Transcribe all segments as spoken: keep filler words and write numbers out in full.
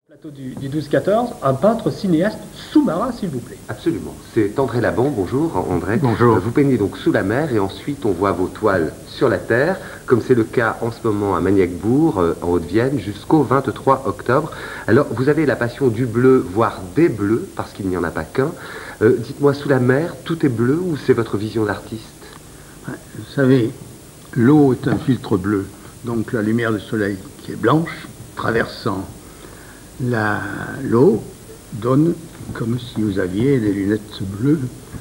Plateau du, du douze quatorze, un peintre cinéaste sous-marin, s'il vous plaît. Absolument. C'est André Laban. Bonjour, André. Bonjour. Vous peignez donc sous la mer et ensuite on voit vos toiles sur la terre, comme c'est le cas en ce moment à Maniac-Bourg, euh, en Haute-Vienne, jusqu'au vingt-trois octobre. Alors, vous avez la passion du bleu, voire des bleus, parce qu'il n'y en a pas qu'un. Euh, Dites-moi, sous la mer, tout est bleu ou c'est votre vision d'artiste? Vous savez, l'eau est un filtre bleu, donc la lumière du soleil qui est blanche, traversant la l'eau, donne comme si vous aviez des lunettes bleues.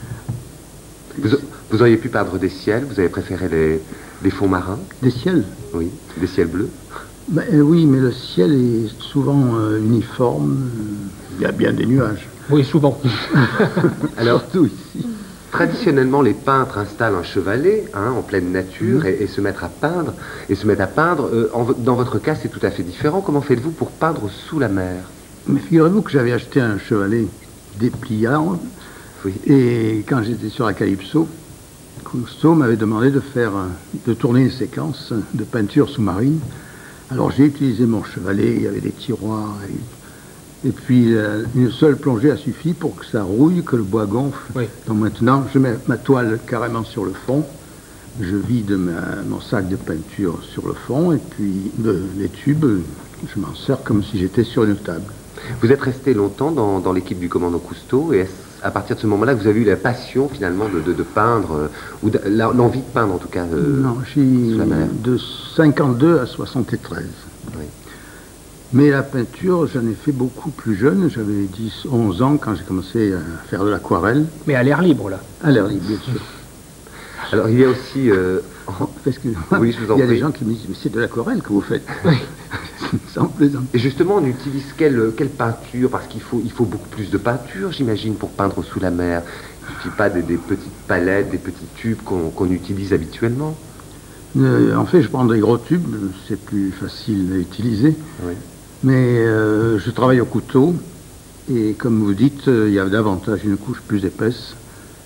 Vous, vous auriez pu peindre des ciels, vous avez préféré les, les fonds marins? Des ciels? Oui, des ciels bleus. Ben, euh, oui, mais le ciel est souvent euh, uniforme, il y a bien des nuages. Oui, souvent. Alors, Surtout ici. traditionnellement, les peintres installent un chevalet hein, en pleine nature Mmh. et, et se mettent à peindre. Et se mettent à peindre. Euh, en vo- dans votre cas, c'est tout à fait différent. Comment faites-vous pour peindre sous la mer? Mais figurez-vous que j'avais acheté un chevalet dépliant, Oui. et quand j'étais sur la Calypso, Cousteau m'avait demandé de faire, de tourner une séquence de peinture sous-marine. Alors j'ai utilisé mon chevalet, il y avait des tiroirs, et, et puis euh, une seule plongée a suffi pour que ça rouille, que le bois gonfle. Oui. Donc maintenant, je mets ma toile carrément sur le fond, je vide ma- mon sac de peinture sur le fond, et puis de- les tubes, je m'en sers comme si j'étais sur une table. Vous êtes resté longtemps dans, dans l'équipe du commandant Cousteau et est-ce à partir de ce moment-là que vous avez eu la passion finalement de, de- de peindre, euh, ou de- la- l'envie de peindre en tout cas euh, Non, je suis sous la mer? de cinquante-deux à soixante-treize. Oui. Mais la peinture, j'en ai fait beaucoup plus jeune. J'avais dix, onze ans quand j'ai commencé à faire de l'aquarelle, Mais à l'air libre, là. à l'air libre, bien sûr. Alors il y a aussi... euh, en- Parce que Oui, je vous en il y a prie. des gens qui me disent, mais c'est de l'aquarelle que vous faites. Sans plaisanter. Et justement, on utilise quelle, quelle peinture? Parce qu'il faut, il faut beaucoup plus de peinture, j'imagine, pour peindre sous la mer. Il ne suffit pas des, des petites palettes, des petits tubes qu'on qu'on utilise habituellement. Euh, en fait, je prends des gros tubes, c'est plus facile à utiliser. Oui. Mais euh, je travaille au couteau, et comme vous dites, euh, il y a davantage une couche plus épaisse.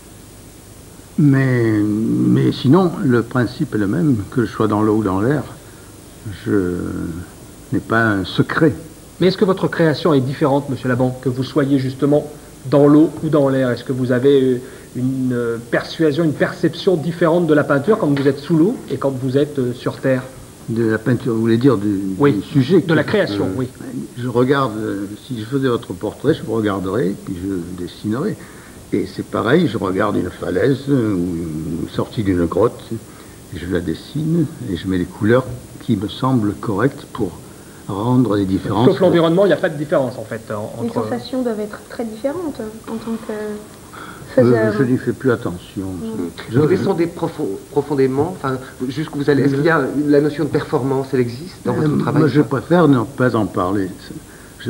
Mais, mais sinon, le principe est le même, que je sois dans l'eau ou dans l'air. Je n'ai pas un secret. Mais est-ce que votre création est différente, monsieur Laban, que vous soyez justement dans l'eau ou dans l'air? Est-ce que vous avez euh, une euh, persuasion, une perception différente de la peinture quand vous êtes sous l'eau et quand vous êtes euh, sur terre? De la peinture, vous voulez dire du, Oui, du sujet de la qui- création, euh, oui. Je regarde, euh, si je faisais votre portrait, je vous regarderais, puis je dessinerais. Et c'est pareil, je regarde une falaise euh, ou une sortie d'une grotte, et je la dessine, et je mets les couleurs qui me semblent correctes pour rendre les différences. Sauf l'environnement, il n'y a pas de différence en fait en- Les entre... sensations doivent être très différentes en tant que Euh, faiseur. je n'y fais plus attention. Je- Vous descendez profo- profondément, enfin, jusqu'où vous allez. Est-ce qu'il y a la notion de performance, elle existe dans Euh, votre travail? Moi, je préfère ne pas en parler. Je,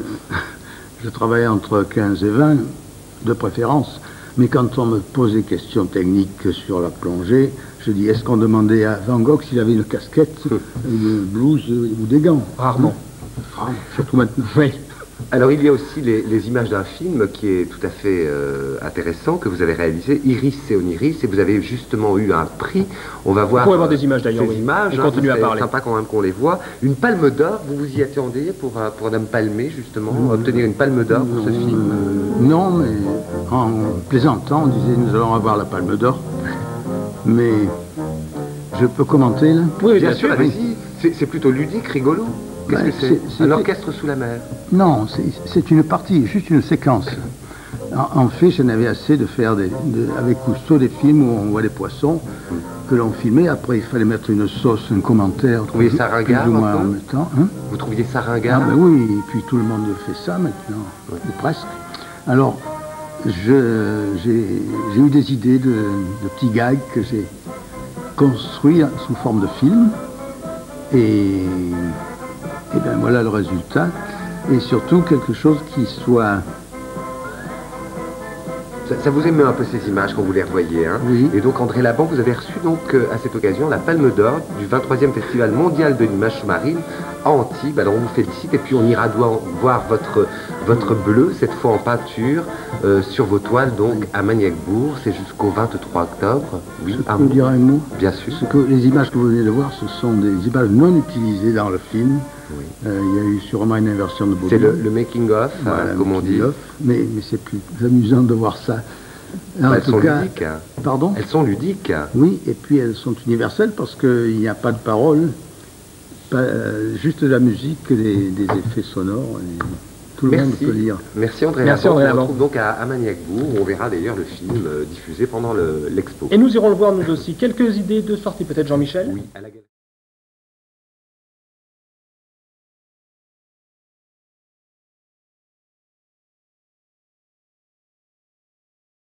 je travaille entre quinze et vingt, de préférence. Mais quand on me pose des questions techniques sur la plongée, je dis, est-ce qu'on demandait à Van Gogh s'il avait une casquette, une blouse ou des gants? Rarement. Ah, surtout maintenant. Oui. Alors il y a aussi les, les images d'un film qui est tout à fait euh, intéressant, que vous avez réalisé, Iris et Oniris, et vous avez justement eu un prix. On va voir pourrez voir euh, des images, d'ailleurs, ces oui. images, Et hein, continuez ça à serait parler. sympa quand même qu'on les voit. Une palme d'or, vous vous y attendiez pour, euh, pour Dame Palmé, justement, obtenir une palme d'or pour ce Non, film? euh, non, mais en plaisantant, on disait, nous allons avoir la palme d'or. Mais je peux commenter, là? Oui, Bien sûr, oui. allez-y. C'est- C'est plutôt ludique, rigolo. Qu'est-ce Ben, que c'est? c'est- c'est- Un orchestre sous la mer. Non, c'est- c'est une partie, juste une séquence. En, en fait, j'en avais assez de faire des, de- avec Cousteau des films où on voit des poissons que l'on filmait. Après, il fallait mettre une sauce, un commentaire. trouviez ça plus ringard, ou moins un peu en même temps. Hein. Vous trouviez ça Ah ringard? ben oui, et puis tout le monde fait ça maintenant, ou presque. Alors, je- j'ai j'ai eu des idées de, de petits gags que j'ai construits sous forme de film. Et, et bien voilà le résultat. Et surtout quelque chose qui soit... Ça, ça vous émeut un peu ces images quand vous les revoyez, hein? Oui. Et donc André Laban, vous avez reçu donc euh, à cette occasion la Palme d'Or du vingt-troisième Festival mondial de l'image sous-marine à Antibes. Alors on vous félicite et puis on ira doit- voir votre, votre bleu, cette fois en peinture, euh, sur vos toiles donc à Maniac-Bourg. C'est jusqu'au vingt-trois octobre. Oui, Je un peux mot. dire un mot? Bien sûr. Ce que, les images que vous venez de voir, ce sont des images non utilisées dans le film, Oui. Euh, il y a eu sûrement une inversion de bobine. C'est le, le making-of, Voilà, hein, comme on dit. making-of, mais, mais c'est plus amusant de voir ça. En Bah, elles tout sont cas, ludiques. hein. pardon. Elles sont ludiques. Oui, et puis elles sont universelles parce qu'il n'y a pas de paroles, pas, euh, juste de la musique, des, des effets sonores. Et tout le monde Merci. peut lire. Merci André Merci Laban. André On Laban. retrouve donc à, à Maniac-Bourg, où on verra d'ailleurs le film euh, diffusé pendant le- l'expo. Et nous irons le voir nous aussi. Quelques idées de sortie peut-être, Jean-Michel? Oui, à la galerie.